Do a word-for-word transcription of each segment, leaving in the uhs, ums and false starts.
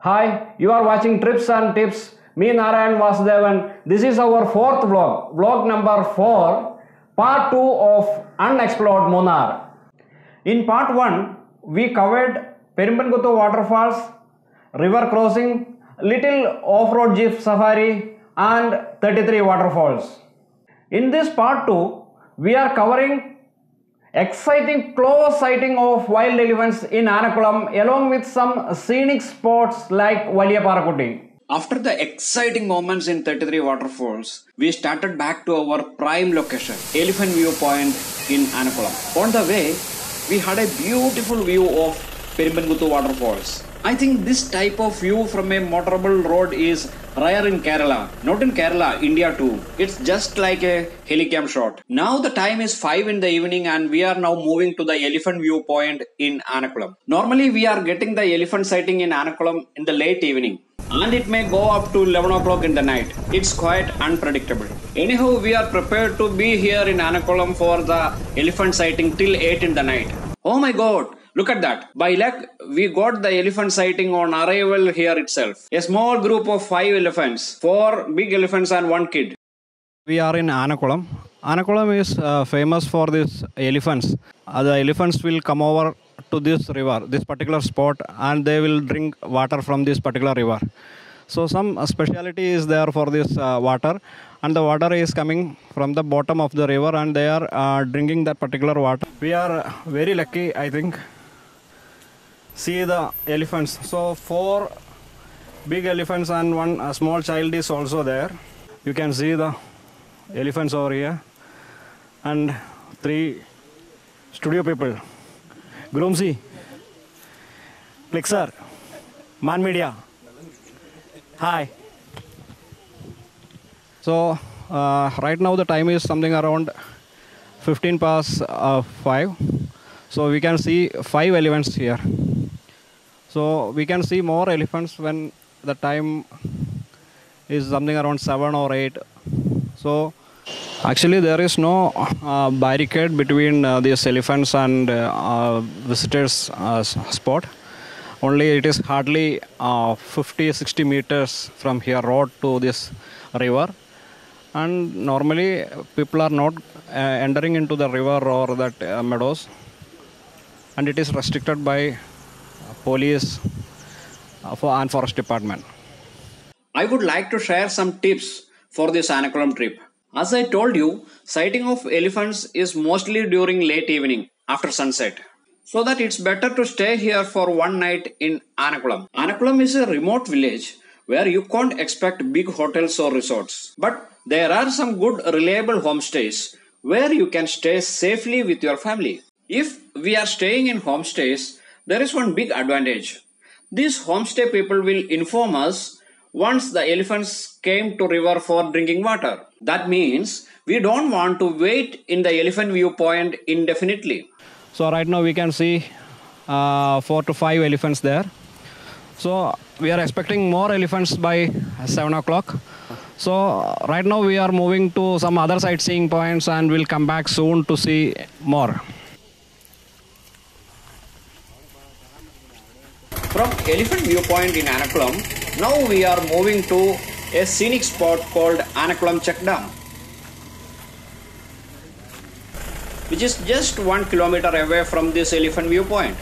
Hi, you are watching Trips and Tips. Me Narayan Vasudevan. This is our fourth vlog, vlog number four, part two of Unexplored Munnar. In part one, we covered Perimbanguttu waterfalls, river crossing, little off-road jeep safari, and thirty-three waterfalls. In this part two, we are covering exciting close sighting of wild elephants in Anakulam along with some scenic spots like Valiya Parakutti. After the exciting moments in thirty-three waterfalls, we started back to our prime location, Elephant Viewpoint in Anakulam. On the way, we had a beautiful view of Perimbanguttu waterfalls. I think this type of view from a motorable road is rare in Kerala. Not in Kerala, India too. It's just like a helicam shot. Now the time is five in the evening and we are now moving to the elephant viewpoint in Anakulam. Normally we are getting the elephant sighting in Anakulam in the late evening. And it may go up to eleven o'clock in the night. It's quite unpredictable. Anyhow, we are prepared to be here in Anakulam for the elephant sighting till eight in the night. Oh my god! Look at that. By luck, we got the elephant sighting on arrival here itself. A small group of five elephants, four big elephants and one kid. We are in Anakulam. Anakulam is uh, famous for these elephants. Uh, the elephants will come over to this river, this particular spot, and they will drink water from this particular river. So some speciality is there for this uh, water, and the water is coming from the bottom of the river and they are uh, drinking that particular water. We are very lucky, I think. See the elephants. So four big elephants and one uh, small child is also there. You can see the elephants over here and three studio people. Groomsy, Clixer, Man Media. Hi. So uh, right now the time is something around fifteen past uh, five. So we can see five elephants here. So we can see more elephants when the time is something around seven or eight. So actually there is no uh, barricade between uh, these elephants and uh, uh, visitors uh, spot. Only it is hardly uh, fifty to sixty meters from here road to this river. And normally people are not uh, entering into the river or that uh, meadows. And it is restricted by police uh, for and forest department. I would like to share some tips for this Anakulam trip. As I told you, sighting of elephants is mostly during late evening after sunset. So that it's better to stay here for one night in Anakulam. Anakulam is a remote village where you can't expect big hotels or resorts. But there are some good reliable homestays where you can stay safely with your family. If we are staying in homestays, there is one big advantage. These homestay people will inform us once the elephants came to river for drinking water. That means we don't want to wait in the elephant viewpoint indefinitely. So right now we can see uh, four to five elephants there. So we are expecting more elephants by seven o'clock. So right now we are moving to some other sightseeing points and we'll come back soon to see more. From elephant viewpoint in Anakulam, now we are moving to a scenic spot called Anakulam Check Dam, which is just one kilometer away from this elephant viewpoint.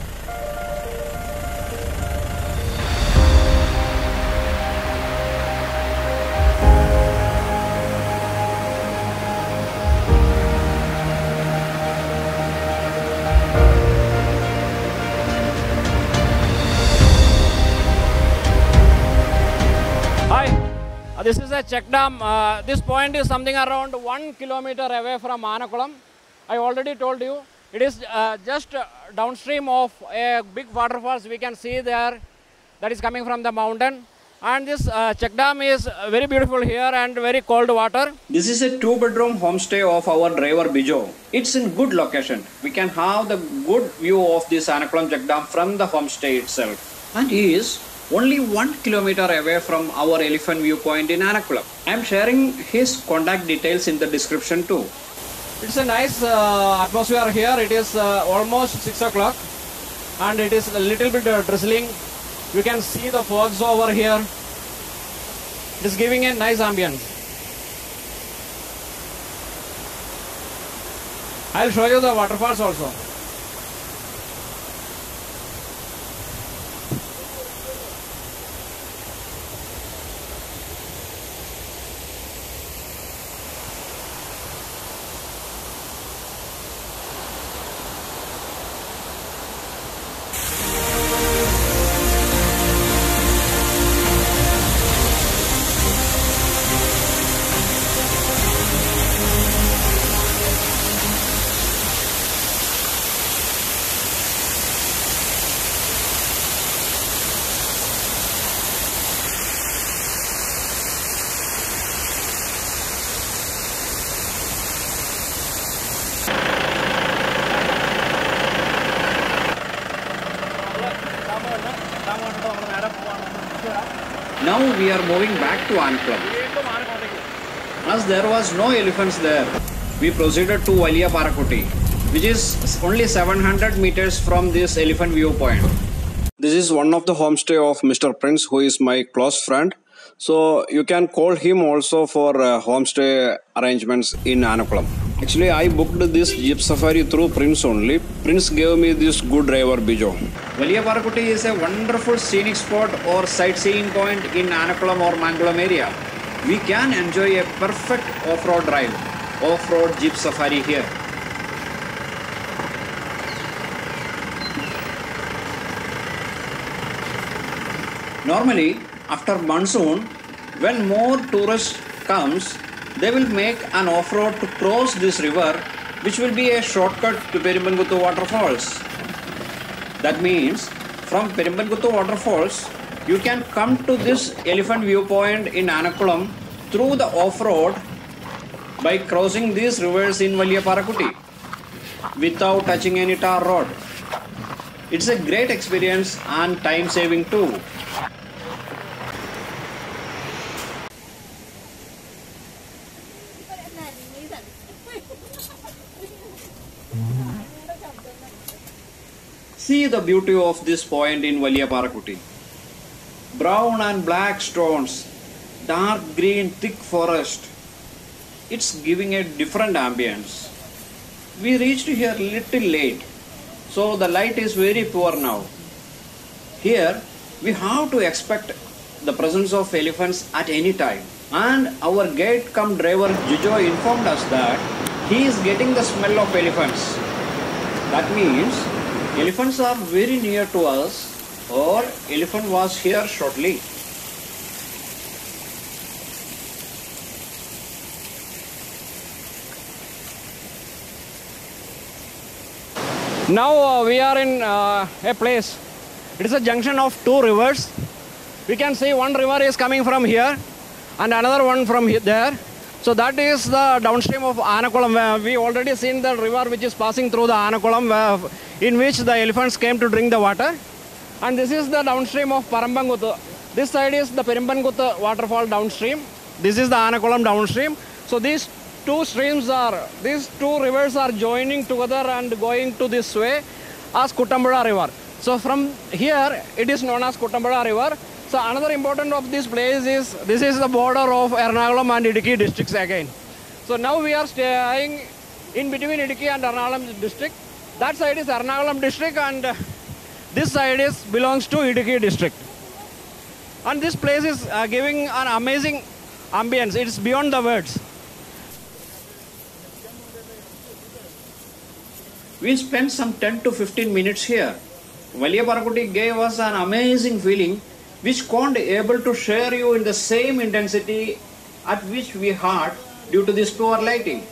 This is a check dam. Uh, this point is something around one kilometer away from Anakulam. I already told you, it is uh, just uh, downstream of a big waterfalls we can see there that is coming from the mountain. And this uh, check dam is very beautiful here and very cold water. This is a two bedroom homestay of our driver Bijo. It's in good location. We can have the good view of this Anakulam check dam from the homestay itself. And he is only one kilometer away from our elephant viewpoint in Anakulam. I am sharing his contact details in the description too. It's a nice uh, atmosphere here. It is uh, almost six o'clock and it is a little bit uh, drizzling You can see the fogs over here. It is giving a nice ambience. I'll show you the waterfalls also. Now we are moving back to Anakulam. As there was no elephants there, we proceeded to Valiya Parakutti, which is only seven hundred meters from this elephant viewpoint. This is one of the homestay of Mister Prince, who is my close friend. So you can call him also for uh, homestay arrangements in Anakulam. Actually, I booked this jeep safari through Prince only. Prince gave me this good driver Bijo. Valiya Parakutti is a wonderful scenic spot or sightseeing point in Anakulam or Mangalam area. We can enjoy a perfect off-road drive, off-road jeep safari here. Normally, after monsoon, when more tourists comes, they will make an off-road to cross this river, which will be a shortcut to Perimbanguttu waterfalls. That means, from Perimbanguttu waterfalls, you can come to this elephant viewpoint in Anakulam through the off-road by crossing these rivers in Valiya Parakutti without touching any tar road. It's a great experience and time saving too. See the beauty of this point in Valiya Parakutti. Brown and black stones, dark green thick forest. It's giving a different ambience. We reached here little late, so the light is very poor now. Here we have to expect the presence of elephants at any time. And our guide cum driver Jijo informed us that he is getting the smell of elephants. That means elephants are very near to us, or elephant was here shortly. Now uh, we are in uh, a place. It is a junction of two rivers. We can see one river is coming from here and another one from here, there. So that is the downstream of Anakulam. We already seen the river which is passing through the Anakulam, in which the elephants came to drink the water. And this is the downstream of Parambanguttu. This side is the Perimbanguttu waterfall downstream. This is the Anakulam downstream. So these two streams are, these two rivers are joining together and going to this way as Kuttambada river. So from here it is known as Kuttambada river. So another important of this place is, this is the border of Ernakulam and Idukki districts again. So now we are staying in between Idukki and Ernakulam district. That side is Ernakulam district and this side is belongs to Idukki district. And this place is uh, giving an amazing ambience. It's beyond the words. We spent some ten to fifteen minutes here. Valiya Parakutti gave us an amazing feeling which can't able to share you in the same intensity at which we had due to this poor lighting.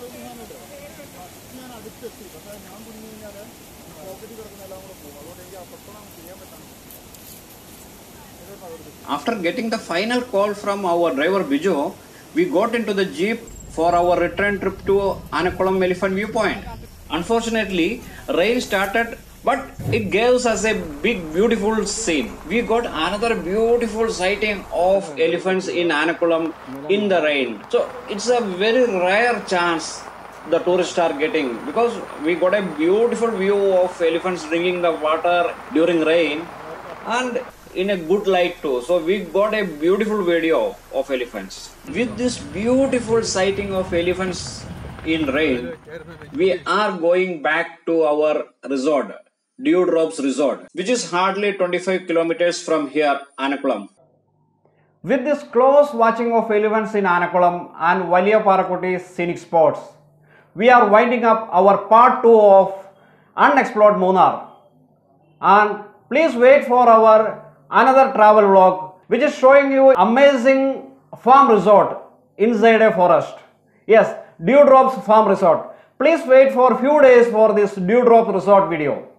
After getting the final call from our driver Bijo, we got into the jeep for our return trip to Anakulam Elephant Viewpoint. Unfortunately, rain started, but it gave us a big beautiful scene. We got another beautiful sighting of elephants in Anakulam in the rain. So it's a very rare chance the tourists are getting, because we got a beautiful view of elephants drinking the water during rain, and in a good light too. So we got a beautiful video of elephants. With this beautiful sighting of elephants in rain, we are going back to our resort, Dewdrops Resort, which is hardly twenty-five kilometers from here, Anakulam. With this close watching of elephants in Anakulam and Valiyaparakutti scenic spots, we are winding up our part two of Unexplored Munnar. And please wait for our another travel vlog, which is showing you amazing farm resort inside a forest. Yes, Dewdrops Farm Resort. Please wait for few days for this Dewdrop Resort video.